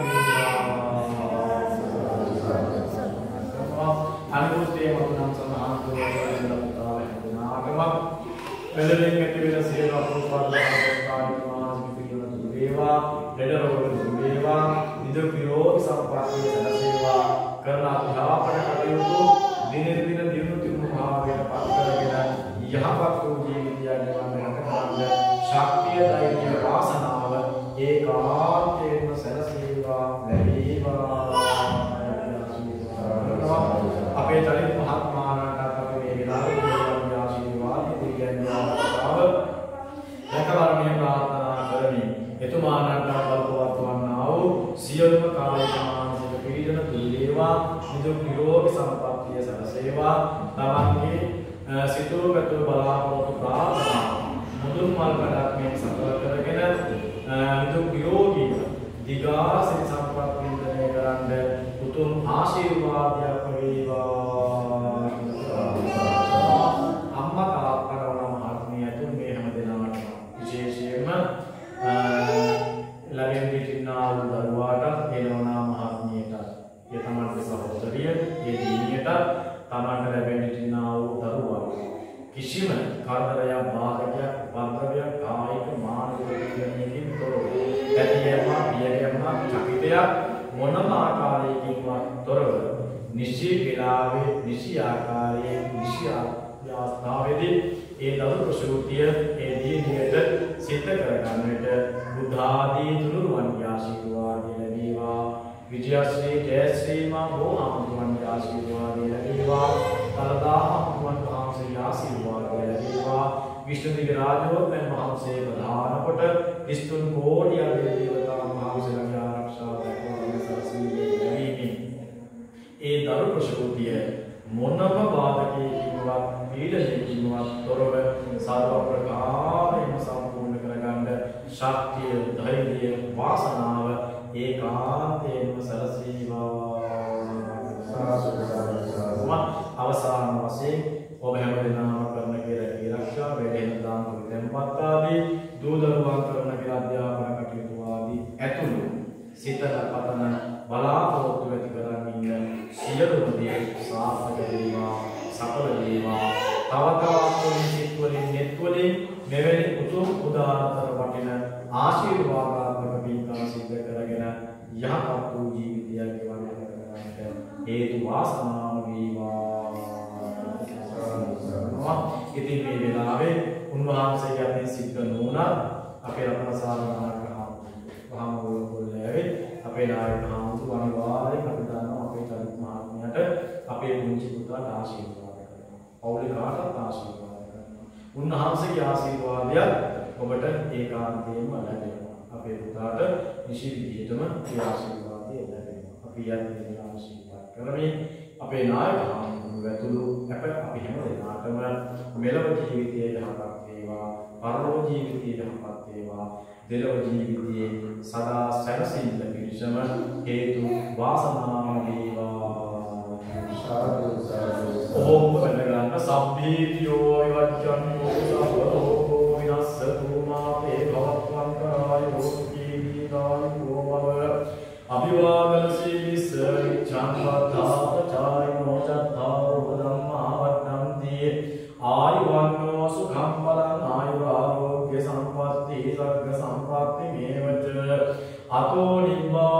වේවා අනුත්තේ මතුනම් සමාන පුතාලෙන්නාගම පෙළෙන් ඇති වෙන සියලු අපෝපාදාකාරික මානසික පිළිවෙල වේවා ලෙඩරෝග වේවා නිදුක් නිරෝගී සම්පන්නිය සැලසේවා කරන අධ්‍යාපන කටයුතු දිනෙන් දින දිනු තිබුණු භාවයට පත් කරගෙන යහපත් වූ ජීවිතයක් ගෙවන්න කරන්න ශක්තිය ධෛර්ය වාසනාව ඒකාන්තයෙන්ම සැලසේවා ලැබේවා අපේ චරිත මහත්මාණන්ට අපි මේ වෙලාවේ ආශිර්වාද දෙවියන්ගේ ආශිර්වාද රැකවරණය ප්‍රාර්ථනා කරමි. එතුමාණන්ට බලපවත් වන්නා වූ සියලුම කායික මානසික පීඩන දුර වේවා, නිදුක් නිරෝගී සම්පන්නිය සැලසේවා. තමන්ගේ සිතුරු පැතුරු බලාපොරොත්තු ප්‍රාර්ථනා මුදුන් මල් කඩක් මේ සඵල කරගෙන නිදුක් නිරෝගී දිගාසිරි සම්පත් වින්දනය කරන්න උතුම් ආශිර්වාදයක් වේවා. අම්මා තාත්තා වුණා මහත්මිය ඇතුළු මේ හැම දෙනාටම විශේෂයෙන්ම ළඟින් සිටිනා වූ දරුවාට එළවනා මහත්මියට ඒ තමන්ගේ සහෝදරිය ඒ දිනියට තමන්ට ලැබෙන සිටිනා වූ දරුවා කිසිම කාර්යයක් බාධකයක් උපද්‍රවයක් කායික මානසික පීඩනයකින් තොරව ඇතියම පියයම චකිතයක් මොනම ආකාරයකින්වත් තොරව නිසි වේලාවේ නිසි ආකාරයේ නිසි අවස්ථාවේදී ඒ දරු ප්‍රසූතිය ඒ දීනියට සිත කරගන්නට බුද්ධ ආදී තුනුරුවන්ගේ ආශිර්වාදය ලැබේවා. විජයශ්‍රී ජයශ්‍රී මා බෝධිසත්වයන්ගේ ආශිර්වාදය ලැබේවා. තලදා හමුවන් වහන්සේගේ ආශිර්වාදය ලැබේවා. විෂ්ණුදිග රාජෝත්තම වහන්සේ ප්‍රධාන කොට ස්තුන් කෝටි ආදී දේවතාවුන් වහන්සේලාගේ ආරක්ෂාව දක්වන සරසීමේ ඒ දරු ප්‍රසූතිය මොනම බාධකයකින්වත් පීඩනයකින්වත් තොරව සර්ව ප්‍රකාරයෙන්ම සම්පූර්ණ කරගන්න ශක්තිය ධෛර්යය වාසනාව ඒකාන්තයෙන්ම සලසීවා. අවසාන වශයෙන් ඔබ හැම දෙනාම කරන කියලා ආරක්ෂා වේදෙන දාන දෙම්පත් ආදී දූ දරුවන් කරන කියලා අධ්‍යාපන කටයුතු ආදී ඇතුළු සිතන පතන බලාපොරොත්තු ඇති කරගන්න සියලුම දේ සාර්ථක වේවා සඵල වේවා. තව තවත් සිත් වලින් නෙත් වලින් මෙවැනි උතුම් උදාාරතර වටින ආශිර්වාදාත්මක පින්කම් සිද්ධ කරගෙන යහපත් වූ ජීවිතයක් ගෙවන්න කරගන්නට හේතු වාසනාව වේවා. ඉතින් මේ වෙලාවේ උන්වහන්සේගේ අතින් සිද්ධ නොවුණා අපේ රත්නසාරනායක මහමුරුල්ලේ අපේ නායක හාමුදුරුවෝ අනිවාර්යෙන් අපි දන්නවා අපේ චරිත මහත්මයාට අපේ පුංචි පුතාට ආශිර්වාද කරනවා. පවුලේ කාටත් ආශිර්වාද කරනවා. උන්වහන්සේගේ ආශිර්වාදය ඔබට ඒකාන්තයෙන්ම ලැබෙනවා. අපේ පුතාට නිසි විදිහටම ඒ ආශිර්වාදය ලැබෙනවා. අපි යන්නේ ආශිර්වාද කරමින් අපේ නායක හාමුදුරුවෝ ඇතුළු අපි හැම දෙනාටම මෙලොව ජීවිතයේ යහපත් වේවා, පරලොව ජීවිතයේ යහපත් වේවා, දෙලොව ජීවිතයේ සදා සැනසෙල්ල පිණිසම හේතු වාසනාව වේවා. සාදු සාදු. ඕම් වන්දනා සම්පීතියෝ විවච්ඡන්තෝ සබ්බෝ විනස්සතු මාතේ භවත්වන්තරාය බලං ආයුරාරෝග්‍ය සම්පatti සග්ග සම්පatti මේවච අතෝ නිබ්බාන